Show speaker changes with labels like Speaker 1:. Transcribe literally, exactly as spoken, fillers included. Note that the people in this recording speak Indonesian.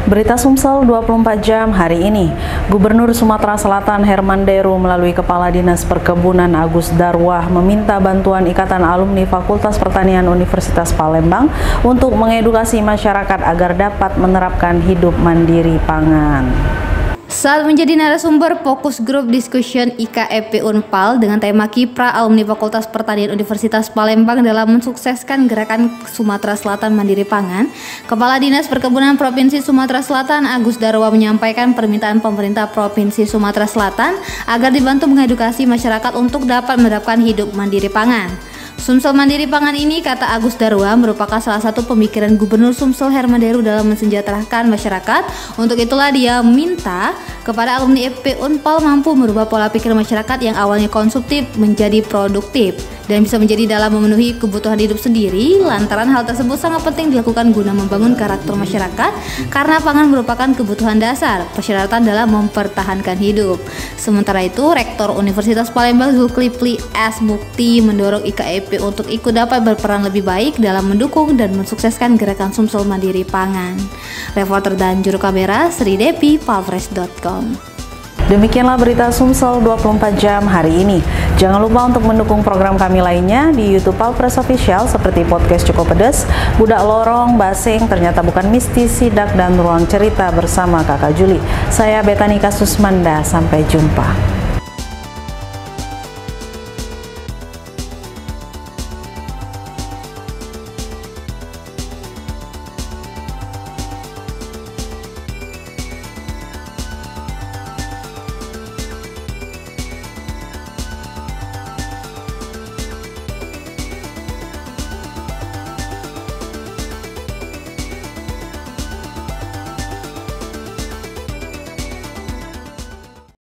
Speaker 1: Berita Sumsel dua puluh empat jam hari ini. Gubernur Sumatera Selatan Herman Deru melalui Kepala Dinas Perkebunan Agus Darwah meminta bantuan Ikatan Alumni Fakultas Pertanian Universitas Palembang untuk mengedukasi masyarakat agar dapat menerapkan hidup mandiri pangan.
Speaker 2: Saat menjadi narasumber Fokus Group Discussion I K E P Unpal dengan tema Kiprah Alumni Fakultas Pertanian Universitas Palembang dalam mensukseskan gerakan Sumatera Selatan Mandiri Pangan, Kepala Dinas Perkebunan Provinsi Sumatera Selatan Agus Darwah menyampaikan permintaan pemerintah Provinsi Sumatera Selatan agar dibantu mengedukasi masyarakat untuk dapat menerapkan hidup mandiri pangan. Sumsel Mandiri Pangan ini, kata Agus Darwah, merupakan salah satu pemikiran Gubernur Sumsel Herman Deru dalam mensejahterakan masyarakat. Untuk itulah dia minta kepada alumni I K E P Unpal mampu merubah pola pikir masyarakat yang awalnya konsumtif menjadi produktif dan bisa menjadi dalam memenuhi kebutuhan hidup sendiri. Lantaran hal tersebut sangat penting dilakukan guna membangun karakter masyarakat karena pangan merupakan kebutuhan dasar, persyaratan dalam mempertahankan hidup. Sementara itu, Rektor Universitas Palembang Zulkifli S. Mukti mendorong I K E P untuk ikut dapat berperan lebih baik dalam mendukung dan mensukseskan gerakan Sumsel Mandiri Pangan. Reporter dan juru kamera Sri Depi, palfresh dot com.
Speaker 1: Demikianlah berita Sumsel dua puluh empat jam hari ini. Jangan lupa untuk mendukung program kami lainnya di YouTube Palfresh Official seperti podcast Cukup Pedes, Budak Lorong, Basing, Ternyata Bukan Mistis, Sidak, dan Ruang Cerita bersama Kakak Juli. Saya Betani Kasusmanda, sampai jumpa.